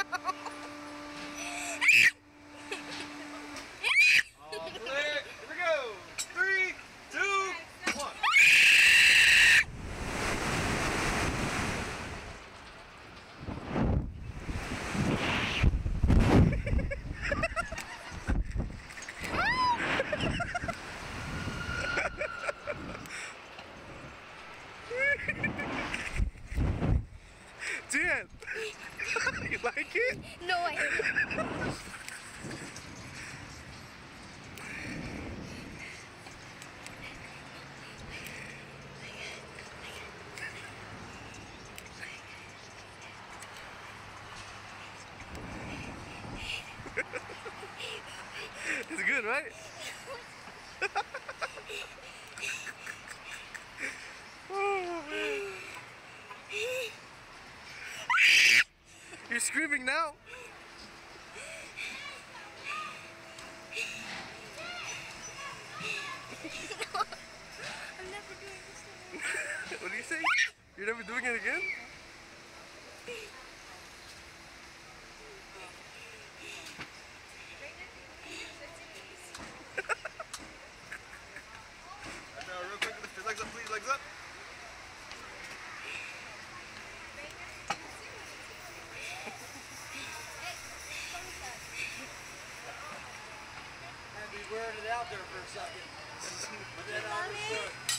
All clear. Here we go. 3, 2, 1. Dan, you like it? No, I hate it. It's good, right? Oh, man. You're screaming now? I'm never doing this again. What do you say? You're never doing it again? Now, real quick, lift your legs up, please. Legs up. And we wearing it out there for a second. But then I understood.